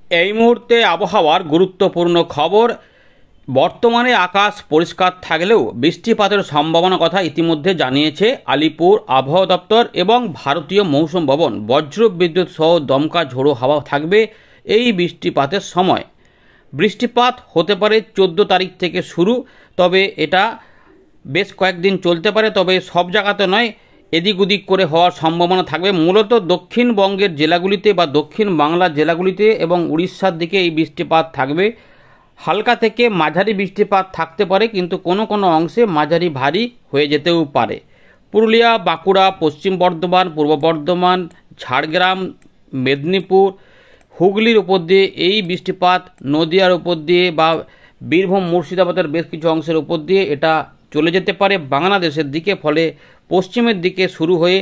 এই মুহূর্তে আবহাওয়ার গুরুত্বপূর্ণ খবর। বর্তমানে আকাশ পরিষ্কার থাকলেও বৃষ্টিপাতের সম্ভাবনার কথা ইতিমধ্যে জানিয়েছে আলিপুর আবহাওয়া দপ্তর এবং ভারতীয় মৌসুম ভবন। বজ্র বিদ্যুৎ সহ দমকা ঝোড়ো হাওয়া থাকবে এই বৃষ্টিপাতের সময়। বৃষ্টিপাত হতে পারে 14 তারিখ থেকে শুরু, তবে এটা বেশ কয়েকদিন চলতে পারে, তবে সব জায়গাতে নয়, এদিক ওদিক করে হওয়ার সম্ভাবনা থাকবে। মূলত দক্ষিণবঙ্গের জেলাগুলিতে বা দক্ষিণ বাংলার জেলাগুলিতে এবং উড়িষ্যার দিকে এই বৃষ্টিপাত থাকবে। হালকা থেকে মাঝারি বৃষ্টিপাত থাকতে পারে, কিন্তু কোনো কোনো অংশে মাঝারি ভারী হয়ে যেতেও পারে। পুরুলিয়া, বাঁকুড়া, পশ্চিম বর্ধমান, পূর্ব বর্ধমান, ঝাড়গ্রাম, মেদিনীপুর, হুগলির উপর দিয়ে এই বৃষ্টিপাত, নদিয়ার উপর দিয়ে বা বীরভূম, মুর্শিদাবাদের বেশ কিছু অংশের উপর দিয়ে এটা চলে যেতে পারে বাংলাদেশের দিকে। ফলে পশ্চিমের দিকে শুরু হয়ে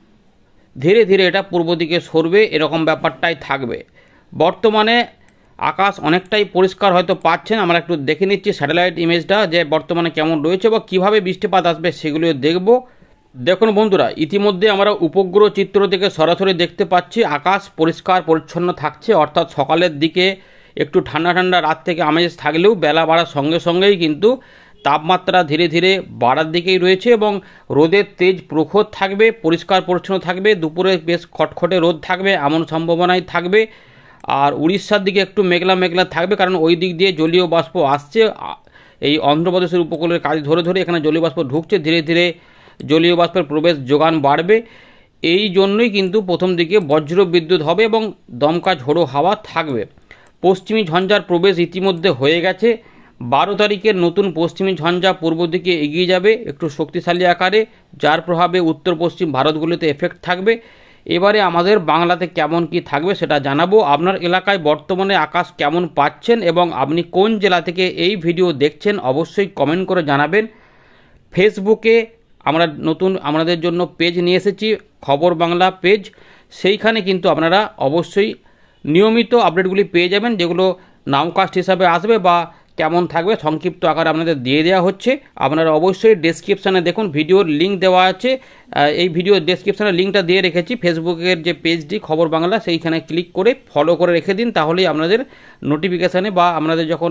ধীরে ধীরে এটা পূর্ব দিকে সরবে, এরকম ব্যাপারটাই থাকবে। বর্তমানে আকাশ অনেকটাই পরিষ্কার হয়তো পাচ্ছেন। আমরা একটু দেখে নিচ্ছি স্যাটেলাইট ইমেজটা, যে বর্তমানে কেমন রয়েছে বা কীভাবে বৃষ্টিপাত আসবে সেগুলো দেখব। দেখুন বন্ধুরা, ইতিমধ্যে আমরা উপগ্রহ চিত্র থেকে সরাসরি দেখতে পাচ্ছি আকাশ পরিষ্কার পরিচ্ছন্ন থাকছে, অর্থাৎ সকালের দিকে একটু ঠান্ডা ঠান্ডা রাত থেকে আমেজ থাকলেও বেলা বাড়ার সঙ্গে সঙ্গেই কিন্তু তাপমাত্রা ধীরে ধীরে বাড়ার দিকেই রয়েছে এবং রোদের তেজ প্রখর থাকবে, পরিষ্কার পরিচ্ছন্ন থাকবে। দুপুরে বেশ খটখটে রোদ থাকবে এমন সম্ভাবনাই থাকবে। আর উড়িষ্যার দিকে একটু মেঘলা মেঘলা থাকবে, কারণ ওই দিক দিয়ে জলীয় বাষ্প আসছে। এই অন্ধ্রপ্রদেশের উপকূলের কাজ ধরে ধরে এখানে জলীয় বাষ্প ঢুকছে, ধীরে ধীরে জলীয় বাষ্পের প্রবেশ যোগান বাড়বে। এই জন্যই কিন্তু প্রথম দিকে বজ্র বিদ্যুৎ হবে এবং দমকা ঝোড়ো হাওয়া থাকবে। পশ্চিমী ঝঞ্ঝার প্রবেশ ইতিমধ্যে হয়ে গেছে। 12 তারিখের নতুন পশ্চিমী ঝঞ্ঝা পূর্ব দিকে এগিয়ে যাবে একটু শক্তিশালী আকারে, যার প্রভাবে উত্তর পশ্চিম ভারতগুলিতে এফেক্ট থাকবে। এবারে আমাদের বাংলাতে কেমন কি থাকবে সেটা জানাবো। আপনার এলাকায় বর্তমানে আকাশ কেমন পাচ্ছেন এবং আপনি কোন জেলা থেকে এই ভিডিও দেখছেন অবশ্যই কমেন্ট করে জানাবেন। ফেসবুকে আমরা নতুন আমাদের জন্য পেজ নিয়ে এসেছি, খবর বাংলা পেজ। সেইখানে কিন্তু আপনারা অবশ্যই নিয়মিত আপডেটগুলি পেয়ে যাবেন, যেগুলো নাউকাস্ট হিসাবে আসবে বা কেমন থাকবে সংক্ষিপ্ত আকারে আপনাদের দিয়ে দেওয়া হচ্ছে। আপনারা অবশ্যই ডেসক্রিপশানে দেখুন, ভিডিওর লিঙ্ক দেওয়া আছে। এই ভিডিওর ডেসক্রিপশানে লিঙ্কটা দিয়ে রেখেছি। ফেসবুকের যে পেজটি খবর বাংলা, সেইখানে ক্লিক করে ফলো করে রেখে দিন, তাহলেই আপনাদের নোটিফিকেশানে বা আপনাদের যখন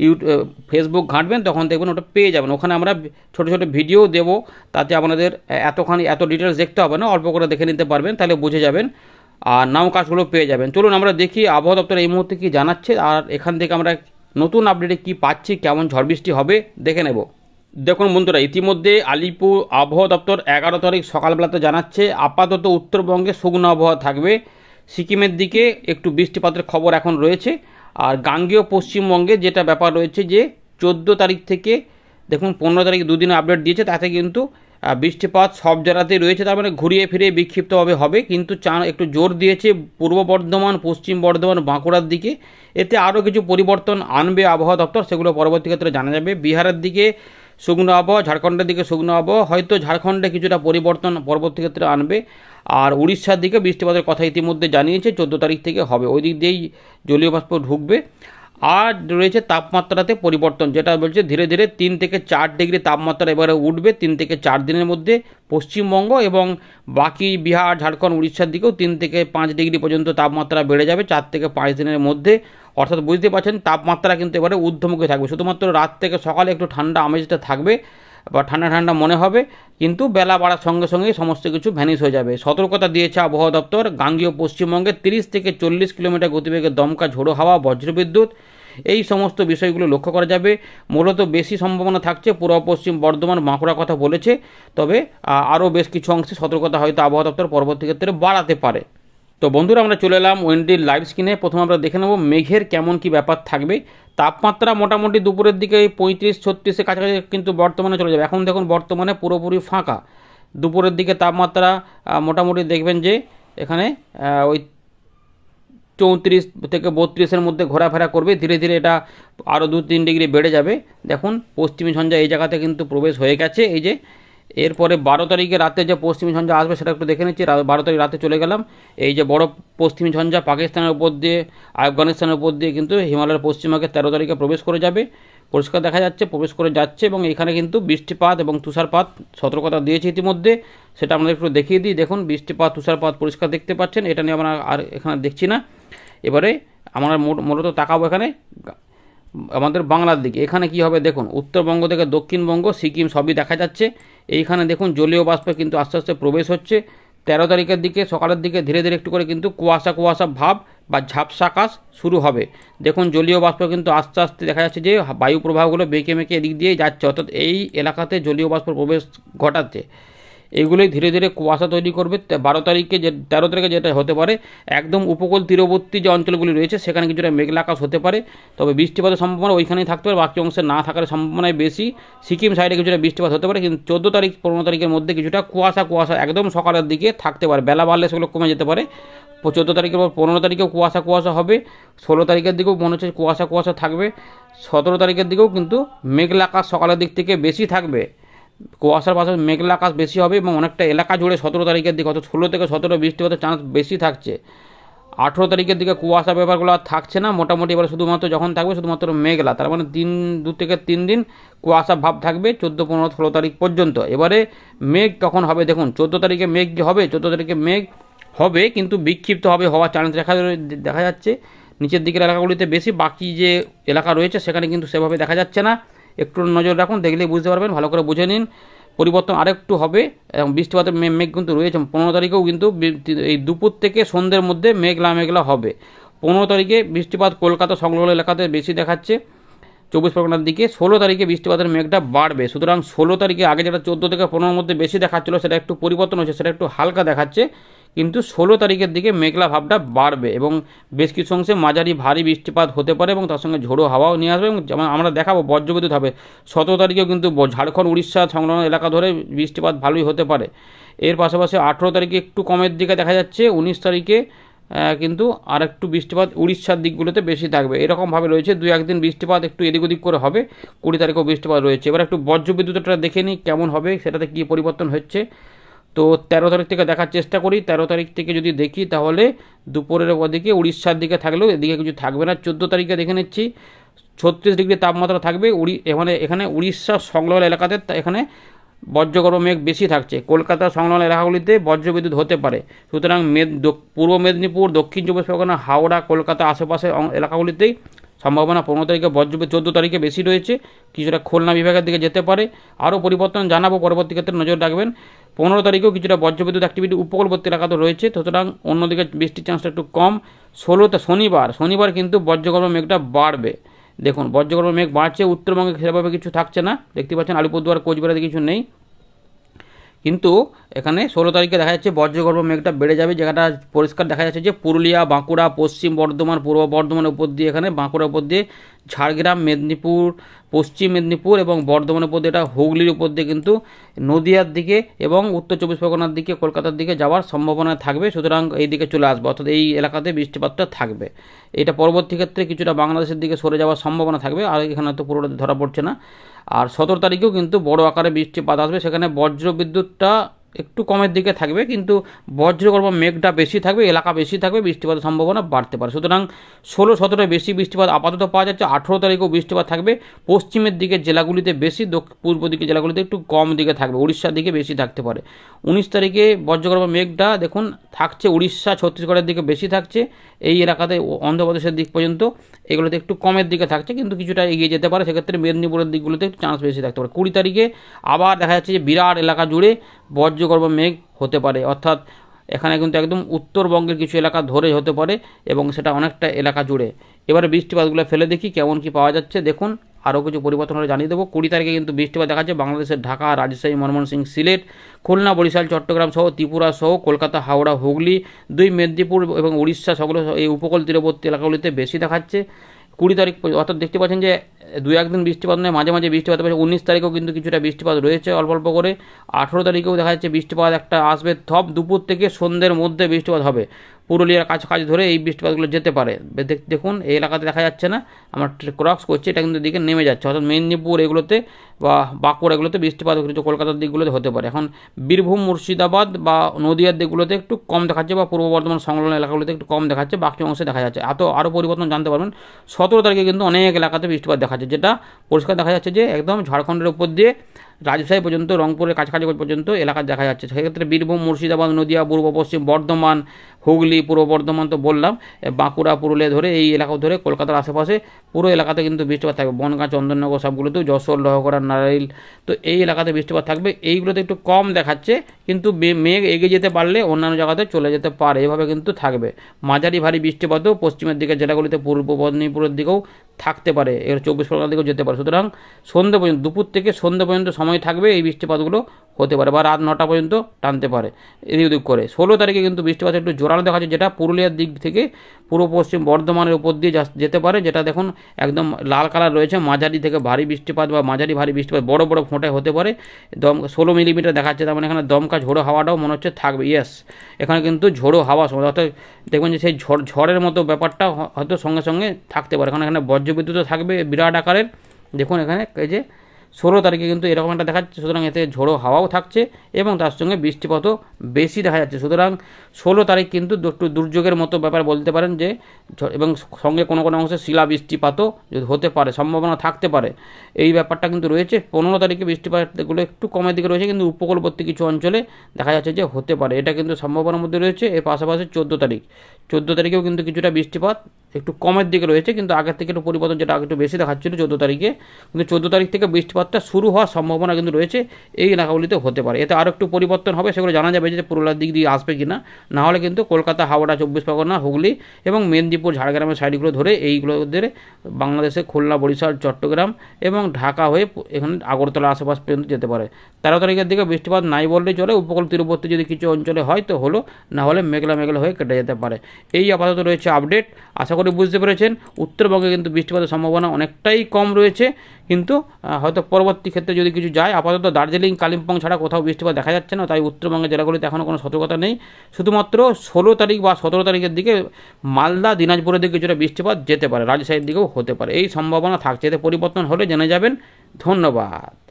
ফেসবুক ঘাঁটবেন তখন দেখবেন ওটা পেয়ে যাবেন। ওখানে আমরা ছোটো ছোটো ভিডিও দেবো, তাতে আপনাদের এত ডিটেলস দেখতে হবে না, অল্প করে দেখে নিতে পারবেন, তাহলে বুঝে যাবেন আর নাও কাজগুলো পেয়ে যাবেন। চলুন আমরা দেখি আবহাওয়া দপ্তর এই মুহূর্তে কী জানাচ্ছে, আর এখান থেকে আমরা নতুন আপডেটে কি পাচ্ছি, কেমন ঝড় বৃষ্টি হবে দেখে নেব। দেখুন বন্ধুরা, ইতিমধ্যে আলিপুর আবহাওয়া দপ্তর 11 তারিখ সকালবেলাতে জানাচ্ছে আপাতত উত্তরবঙ্গে শুকনো আবহাওয়া থাকবে। সিকিমের দিকে একটু বৃষ্টিপাতের খবর এখন রয়েছে। আর গাঙ্গেয় পশ্চিমবঙ্গে যেটা ব্যাপার রয়েছে যে 14 তারিখ থেকে দেখুন 15 তারিখ দুদিনে আপডেট দিয়েছে, তাতে কিন্তু বৃষ্টিপাত সব জায়গাতেই রয়েছে। তার মানে ঘুরিয়ে ফিরে বিক্ষিপ্তভাবে হবে, কিন্তু একটু জোর দিয়েছে পূর্ব বর্ধমান, পশ্চিম বর্ধমান, বাঁকুড়ার দিকে। এতে আরও কিছু পরিবর্তন আনবে আবহাওয়া দপ্তর, সেগুলো পরবর্তী ক্ষেত্রে জানা যাবে। বিহারের দিকে শুকনো আবহাওয়া, ঝাড়খণ্ডের দিকে শুকনো আবহাওয়া, হয়তো ঝাড়খণ্ডে কিছুটা পরিবর্তন পরবর্তী ক্ষেত্রে আনবে। আর উড়িষ্যার দিকে বৃষ্টিপাতের কথা ইতিমধ্যে জানিয়েছে 14 তারিখ থেকে হবে, ওই দিক দিয়েই জলীয় বাষ্প ঢুকবে। আর রয়েছে তাপমাত্রাতে পরিবর্তন, যেটা বলছে ধীরে ধীরে 3 থেকে 4 ডিগ্রি তাপমাত্রা এবারে উঠবে 3 থেকে 4 দিনের মধ্যে পশ্চিমবঙ্গ এবং বাকি বিহার, ঝাড়খণ্ড, উড়িষ্যার দিকেও 3 থেকে 5 ডিগ্রি পর্যন্ত তাপমাত্রা বেড়ে যাবে 4 থেকে 5 দিনের মধ্যে। অর্থাৎ বুঝতে পারছেন তাপমাত্রা কিন্তু এবারে ঊর্ধ্বমুখী থাকবে। শুধুমাত্র রাত থেকে সকালে একটু ঠান্ডা আমেজটা থাকবে বা ঠান্ডা ঠান্ডা মনে হবে, কিন্তু বেলা বাড়ার সঙ্গে সঙ্গেই সমস্ত কিছু ভ্যানিশ হয়ে যাবে। সতর্কতা দিয়েছে আবহাওয়া দপ্তর, গাঙ্গেয় পশ্চিমবঙ্গে 30 থেকে 40 কিলোমিটার গতিবেগে দমকা ঝোড়ো হাওয়া, বজ্রবিদ্যুৎ, এই সমস্ত বিষয়গুলো লক্ষ্য করা যাবে। মূলত বেশি সম্ভাবনা থাকছে পূর্ব পশ্চিম বর্ধমান, বাঁকুড়ার কথা বলেছে, তবে আরও বেশ কিছু অংশে সতর্কতা হয়তো আবহাওয়া দপ্তর পরবর্তী ক্ষেত্রে বাড়াতে পারে। তো বন্ধুরা, আমরা চলে এলাম ওয়েন্ডির লাইভ স্ক্রিনে। প্রথমে আমরা দেখে নেব মেঘের কেমন কি ব্যাপার থাকবে। তাপমাত্রা মোটামুটি দুপুরের দিকে 35-36-এর কাছাকাছি কিন্তু বর্তমানে চলে যাবে। এখন দেখুন বর্তমানে পুরোপুরি ফাঁকা। দুপুরের দিকে তাপমাত্রা মোটামুটি দেখবেন যে এখানে ওই 34 থেকে 32-এর মধ্যে ঘোরাফেরা করবে। ধীরে ধীরে এটা আরও 2-3 ডিগ্রি বেড়ে যাবে। দেখুন পশ্চিমী ঝঞ্ঝা এই জায়গাতে কিন্তু প্রবেশ হয়ে গেছে। এই যে এরপরে 12 তারিখে রাতে যে পশ্চিমী ঝঞ্ঝা আসবে সেটা একটু দেখে নিচ্ছি। 12 তারিখ রাতে চলে গেলাম। এই যে বড় পশ্চিমী ঝঞ্ঝা পাকিস্তানের উপর দিয়ে, আফগানিস্তানের উপর দিয়ে কিন্তু হিমালয়ের পশ্চিমবঙ্গে 13 তারিখে প্রবেশ করে যাবে। পরিষ্কার দেখা যাচ্ছে প্রবেশ করে যাচ্ছে এবং এখানে কিন্তু বৃষ্টিপাত এবং তুষারপাত সতর্কতা দিয়েছে ইতিমধ্যে, সেটা আমাদের একটু দেখিয়ে দিই। দেখুন বৃষ্টিপাত, তুষারপাত পরিষ্কার দেখতে পাচ্ছেন, এটা নিয়ে আমরা আর এখানে দেখছি না। এবারে আমরা মূলত তাকাবো এখানে আমাদের বাংলার দিকে। এখানে কি হবে দেখুন, উত্তরবঙ্গ থেকে দক্ষিণবঙ্গ, সিকিম সবই দেখা যাচ্ছে। এইখানে দেখুন জলীয় বাষ্প কিন্তু আস্তে আস্তে প্রবেশ হচ্ছে। 13 তারিখের দিকে সকালের দিকে ধীরে ধীরে একটু করে কিন্তু কুয়াশা কুয়াশা ভাব বা ঝাপসা আকাশ শুরু হবে। দেখুন জলীয় বাষ্প কিন্তু আস্তে আস্তে দেখা যাচ্ছে যে বায়ু প্রবাহগুলো বেঁকে মেঁকে এদিক দিয়েই যাচ্ছে, অর্থাৎ এই এলাকাতে জলীয় বাষ্প প্রবেশ ঘটাচ্ছে। এইগুলোই ধীরে ধীরে কুয়াশা তৈরি করবে। 12 তারিখে 13 তারিখে যেটা হতে পারে, একদম উপকূল তীরবর্তী যে অঞ্চলগুলি রয়েছে সেখানে কিছুটা মেঘলা আকাশ হতে পারে, তবে বৃষ্টিপাতের সম্ভাবনা ওইখানেই থাকতে পারে, বাকি অংশে না থাকার সম্ভাবনাই বেশি। সিকিম সাইডে কিছুটা বৃষ্টিপাত হতে পারে, কিন্তু 14 তারিখ 15 তারিখের মধ্যে কিছুটা কুয়াশা কুয়াশা একদম সকালের দিকে থাকতে পারে, বেলা বাড়লে সেগুলো কমে যেতে পারে। 14 তারিখের পর 15 তারিখেও কুয়াশা কুয়াশা হবে, 16 তারিখের দিকেও মনে হচ্ছে কুয়াশা কুয়াশা থাকবে, 17 তারিখের দিকেও কিন্তু মেঘলা আকাশ সকালের দিক থেকে বেশি থাকবে, কুয়াশার পাশাপাশি মেঘলা আকাশ বেশি হবে এবং অনেকটা এলাকা জুড়ে 17 তারিখের দিকে অর্থাৎ 16 থেকে 17 বৃষ্টিপাতের চান্স বেশি থাকছে। 18 তারিখের দিকে কুয়াশা ব্যাপারগুলো আর থাকছে না, মোটামুটি এবার শুধুমাত্র যখন থাকবে শুধুমাত্র মেঘলা, তার মানে 2 থেকে 3 দিন কুয়াশা ভাব থাকবে 14, 15, 16 তারিখ পর্যন্ত। এবারে মেঘ কখন হবে দেখুন, 14 তারিখে মেঘ হবে, 14 তারিখে মেঘ হবে কিন্তু বিক্ষিপ্ত হবে, হওয়ার চান্স দেখা যাচ্ছে নিচের দিকের এলাকাগুলিতে বেশি, বাকি যে এলাকা রয়েছে সেখানে কিন্তু সেভাবে দেখা যাচ্ছে না। একটু নজর রাখুন, দেখলেই বুঝতে পারবেন, ভালো করে বুঝে নিন। পরিবর্তন আরেকটু হবে এবং বৃষ্টিপাতের মেঘ কিন্তু রয়েছে। 15 তারিখেও কিন্তু এই দুপুর থেকে সন্ধ্যের মধ্যে মেঘলা মেঘলা হবে। 15 তারিখে বৃষ্টিপাত কলকাতা সংলগ্ন এলাকাতে বেশি দেখাচ্ছে, 24 পরগনার দিকে। 16 তারিখে বৃষ্টিপাতের মেঘটা বাড়বে, সুতরাং 16 তারিখে আগে যেটা 14 থেকে 15-র মধ্যে বেশি দেখাচ্ছিল সেটা একটু পরিবর্তন হচ্ছে, সেটা একটু হালকা দেখাচ্ছে, কিন্তু 16 তারিখের দিকে মেঘলা ভাবটা বাড়বে এবং বেশ কিছু অংশে মাঝারি ভারী বৃষ্টিপাত হতে পারে এবং তার সঙ্গে ঝোড়ো হাওয়াও নিয়ে আসবে এবং যেমন আমরা দেখাবো বজ্রবিদ্যুৎ হবে। 17 তারিখেও কিন্তু ঝাড়খণ্ড উড়িষ্যা সংলগ্ন এলাকা ধরে বৃষ্টিপাত ভালোই হতে পারে। এর পাশাপাশি 18 তারিখে একটু কমের দিকে দেখা যাচ্ছে, 19 তারিখে কিন্তু আর একটু বৃষ্টিপাত উড়িষ্যার দিকগুলোতে বেশি থাকবে, এরকমভাবে রয়েছে। 2-1 দিন বৃষ্টিপাত একটু এদিক ওদিক করে হবে। 20 তারিখেও বৃষ্টিপাত রয়েছে। এবার একটু বজ্রবিদ্যুৎটা দেখে নিই কেমন হবে, সেটাতে কী পরিবর্তন হচ্ছে। তো 13 তারিখ থেকে দেখার চেষ্টা করি। 13 তারিখ থেকে যদি দেখি তাহলে দুপুরের ওদিকে উড়িষ্যার দিকে থাকলেও এদিকে কিছু থাকবে না। 14 তারিখে দেখে নিচ্ছি, 36 ডিগ্রি তাপমাত্রা থাকবে। এখানে উড়িষ্যা সংলগ্ন এলাকাতে এখানে বজ্রগর্ভ মেঘ বেশি থাকছে। কলকাতা সংলগ্ন এলাকাগুলিতে বজ্রবিদ্যুৎ হতে পারে, সুতরাং পূর্ব মেদিনীপুর, দক্ষিণ 24 পরগনা, হাওড়া, কলকাতা আশেপাশের এলাকাগুলিতেই সম্ভাবনা 15 তারিখে বজ্রবিদ্যুৎ, 14 তারিখে বেশি রয়েছে, কিছুটা খুলনা বিভাগের দিকে যেতে পারে। আরও পরিবর্তন জানাবো পরবর্তী ক্ষেত্রে, নজর রাখবেন। 15 তারিখেও কিছুটা বজ্রবিদ্যুৎ অ্যাক্টিভিটি উপকূলবর্তী এলাকাতে রয়েছে, সুতরাং অন্যদিকে বৃষ্টির চান্সটা একটু কম। 16তে শনিবার কিন্তু বজ্রগর্ভ মেঘটা বাড়বে। দেখুন বজ্রগর্ভ মেঘ বাড়ছে, উত্তরবঙ্গে সেভাবে কিছু থাকছে না, দেখতে পাচ্ছেন আলিপুরদুয়ার, কোচবিহারে কিছু নেই, কিন্তু এখানে 16 তারিখে দেখা যাচ্ছে বজ্রগর্ভ মেঘটা বেড়ে যাবে। জায়গাটা পরিষ্কার দেখা যাচ্ছে যে পুরুলিয়া, বাঁকুড়া, পশ্চিম বর্ধমান, পূর্ব বর্ধমানের উপর দিয়ে, এখানে বাঁকুড়ার উপর দিয়ে ঝাড়গ্রাম, মেদিনীপুর, পশ্চিম মেদিনীপুর এবং বর্ধমানের উপর দিয়ে, এটা হুগলির উপর দিয়ে কিন্তু নদিয়ার দিকে এবং উত্তর 24 পরগনার দিকে, কলকাতার দিকে যাওয়ার সম্ভাবনা থাকবে, সুতরাং এই দিকে চলে আসবে, অর্থাৎ এই এলাকাতে বৃষ্টিপাতটা থাকবে। এটা পরবর্তী ক্ষেত্রে কিছুটা বাংলাদেশের দিকে সরে যাওয়ার সম্ভাবনা থাকবে, আর এখানে তো পুরোটা ধরা পড়ছে না। আর 17 তারিখেও কিন্তু বড় আকারে বৃষ্টিপাত আসবে, সেখানে বজ্রবিদ্যুৎটা একটু কমের দিকে থাকবে, কিন্তু বজ্রগর্ভ মেঘটা বেশি থাকবে, এলাকা বেশি থাকবে, বৃষ্টিপাতের সম্ভাবনা বাড়তে পারে। সুতরাং 16-17 বেশি বৃষ্টিপাত আপাতত পাওয়া যাচ্ছে। 18 তারিখেও বৃষ্টিপাত থাকবে, পশ্চিমের দিকে জেলাগুলিতে বেশি, পূর্ব দিকে জেলাগুলিতে একটু কম দিকে থাকবে, উড়িষ্যার দিকে বেশি থাকতে পারে। 19 তারিখে বজ্রগর্ভ মেঘটা দেখুন থাকছে উড়িষ্যা, ছত্তিশগড়ের দিকে বেশি থাকছে, এই এলাকাতে অন্ধ্রপ্রদেশের দিক পর্যন্ত এগুলোতে একটু কমের দিকে থাকছে, কিন্তু কিছুটা এগিয়ে যেতে পারে, সেক্ষেত্রে মেদিনীপুরের দিকগুলোতে একটু চান্স বেশি থাকতে পারে। 20 তারিখে আবার দেখা যাচ্ছে যে বিরাট এলাকা জুড়ে বজ্রগর্ভ মেঘ হতে পারে, অর্থাৎ এখানে কিন্তু একদম উত্তরবঙ্গের কিছু এলাকা ধরে হতে পারে এবং সেটা অনেকটা এলাকা জুড়ে। এবারে বৃষ্টিপাতগুলো ফেলে দেখি কেমন কি পাওয়া যাচ্ছে। দেখুন আরও কিছু পরিবর্তন হলে জানিয়ে দেবো। 20 তারিখে কিন্তু বৃষ্টিপাত দেখাচ্ছে বাংলাদেশের ঢাকা, রাজশাহী, ময়মনসিংহ, সিলেট, খুলনা, বরিশাল, চট্টগ্রাম সহ ত্রিপুরা সহ কলকাতা, হাওড়া, হুগলি, 2 মেদিনীপুর এবং উড়িষ্যা সকল এই উপকূল তীরবর্তী এলাকাগুলিতে বেশি দেখাচ্ছে। 20 তারিখ অর্থাৎ দেখতে পাচ্ছেন যে 2-1 দিন বৃষ্টিপাত নয়, মাঝে মাঝে বৃষ্টিপাত পাচ্ছে। 19 তারিখেও কিন্তু কিছুটা বৃষ্টিপাত রয়েছে অল্প অল্প করে। 18 তারিখেও দেখা যাচ্ছে বৃষ্টিপাত একটা আসবে, থপ দুপুর থেকে সন্ধ্যের মধ্যে বৃষ্টিপাত হবে, পুরুলিয়ার কাছাকাছি ধরে এই বৃষ্টিপাতগুলো যেতে পারে। দেখুন এই এলাকাতে দেখা যাচ্ছে না, আমরা ক্রস করছি, এটা কিন্তু দিকে নেমে যাচ্ছে, অর্থাৎ মেদিনীপুর এগুলোতে বা বাঁকুড়া এগুলোতে বৃষ্টিপাত কিন্তু কলকাতার দিকগুলোতে হতে পারে। এখন বীরভূম, মুর্শিদাবাদ বা নদিয়ার দিকগুলোতে একটু কম দেখাচ্ছে, বা পূর্ব বর্ধমান সংলগ্ন এলাকাগুলোতে একটু কম দেখাচ্ছে, বাকি অংশে দেখা যাচ্ছে। আরও পরিবর্তন জানতে পারবেন। 17 তারিখে কিন্তু অনেক এলাকাতে বৃষ্টিপাত দেখাচ্ছে, যেটা পরিষ্কার দেখা যাচ্ছে যে একদম ঝাড়খণ্ডের উপর দিয়ে রাজশাহী পর্যন্ত, রংপুরের কাছাকাছি পর্যন্ত এলাকা দেখা যাচ্ছে। সেক্ষেত্রে বীরভূম, মুর্শিদাবাদ, নদিয়া, পূর্ব পশ্চিম বর্ধমান, হুগলি, পূর্ব বর্ধমান তো বললাম, বাঁকুড়া, পুরুলিয়া ধরে এই এলাকা ধরে কলকাতার আশেপাশে পুরো এলাকাতে কিন্তু বৃষ্টিপাত থাকবে। বনগাঁ, চন্দননগর সবগুলোতেও, যশোর, লহগড়া, নারাইল, তো এই এলাকাতে বৃষ্টিপাত থাকবে। এইগুলোতে একটু কম দেখাচ্ছে, কিন্তু মেঘ এগিয়ে যেতে পারলে অন্যান্য জায়গাতে চলে যেতে পারে, এভাবে কিন্তু থাকবে। মাঝারি ভারী বৃষ্টিপাতও পশ্চিমের দিকে জেলাগুলিতে, পূর্ব মেদিনীপুরের দিকেও থাকতে পারে, এর 24 পরগনার দিকেও যেতে পারে। সুতরাং সন্ধ্যে পর্যন্ত, দুপুর থেকে সন্ধ্যে পর্যন্ত সময় থাকবে এই বৃষ্টিপাতগুলো হতে পারে, বা রাত 9টা পর্যন্ত টানতে পারে এদিক ওদিক করে। 16 তারিখে কিন্তু বৃষ্টিপাত একটু জোরালো দেখাচ্ছে, যেটা পুরুলিয়ার দিক থেকে পূর্ব পশ্চিম বর্ধমানের উপর দিয়ে যেতে পারে, যেটা দেখুন একদম লাল কালার রয়েছে। মাঝারি থেকে ভারী বৃষ্টিপাত বা মাঝারি ভারী বৃষ্টিপাত বড় বড় ফোঁটায় হতে পারে। 16 মিলিমিটার দেখাচ্ছে, তার মানে এখানে দমকা ঝোড়ো হাওয়াটাও মনে হচ্ছে থাকবে। ইয়েস, এখানে কিন্তু ঝোড়ো হাওয়া সময়, অর্থাৎ দেখবেন যে সেই ঝড়ের মতো ব্যাপারটা হয়তো সঙ্গে সঙ্গে থাকতে পারে। এখানে বজ্রবিদ্যুৎও থাকবে বিরাট আকারের। দেখুন এখানে এই যে 16 তারিখে কিন্তু এরকম একটা দেখাচ্ছে, সুতরাং এতে ঝোড়ো হাওয়াও থাকছে এবং তার সঙ্গে বৃষ্টিপাতও বেশি দেখা যাচ্ছে। সুতরাং 16 তারিখ কিন্তু একটু দুর্যোগের মতো ব্যাপার বলতে পারেন, যে এবং সঙ্গে কোনো কোনো অংশে শিলা বৃষ্টিপাতও যদি হতে পারে, সম্ভাবনা থাকতে পারে, এই ব্যাপারটা কিন্তু রয়েছে। 15 তারিখে বৃষ্টিপাতগুলো একটু কমের দিকে রয়েছে, কিন্তু উপকূলবর্তী কিছু অঞ্চলে দেখা যাচ্ছে যে হতে পারে, এটা কিন্তু সম্ভাবনার মধ্যে রয়েছে। এর পাশাপাশি 14 তারিখেও কিন্তু কিছুটা বৃষ্টিপাত একটু কমের দিকে রয়েছে, কিন্তু আগের থেকে একটু পরিবর্তন, যেটা আগে একটু বেশি দেখাচ্ছিল 14 তারিখে, কিন্তু 14 তারিখ থেকে বৃষ্টিপাতটা শুরু হওয়ার সম্ভাবনা কিন্তু রয়েছে, এই এলাকাগুলিতে হতে পারে। এতে আরও একটু পরিবর্তন হবে, সেগুলো জানা যাবে যে পুরুলিয়ার দিক দিয়ে আসবে কিনা। না হলে কিন্তু কলকাতা, হাওড়া, 24 পরগনা, হুগলি এবং মেদিনীপুর, ঝাড়গ্রামের সাইডগুলো ধরে এইগুলো ধরে বাংলাদেশে খুলনা, বরিশাল, চট্টগ্রাম এবং ঢাকা হয়ে এখানে আগরতলা আশেপাশ পর্যন্ত যেতে পারে। 13 তারিখের দিকে বৃষ্টিপাত নাই বললেই চলে, উপকূল তীরবর্তী যদি কিছু অঞ্চলে হয় তো হলো, না হলে মেঘলা মেঘলা হয়ে কেটে যেতে পারে। এই আপাতত রয়েছে আপডেট, আশা করি বুঝতে পেরেছেন। উত্তরবঙ্গে কিন্তু বৃষ্টিপাতের সম্ভাবনা অনেকটাই কম রয়েছে, কিন্তু হয়তো পরবর্তী ক্ষেত্রে যদি কিছু যায়। আপাতত দার্জিলিং, কালিম্পং ছাড়া কোথাও বৃষ্টিপাত দেখা যাচ্ছে না, তাই উত্তরবঙ্গের জেলাগুলিতে এখনও কোনো সতর্কতা নেই। শুধুমাত্র 16 তারিখ বা 17 তারিখের দিকে মালদা, দিনাজপুরের দিকে কিছুটা বৃষ্টিপাত যেতে পারে, রাজশাহীর দিকেও হতে পারে, এই সম্ভাবনা থাকছে। এতে পরিবর্তন হলে জেনে যাবেন। ধন্যবাদ।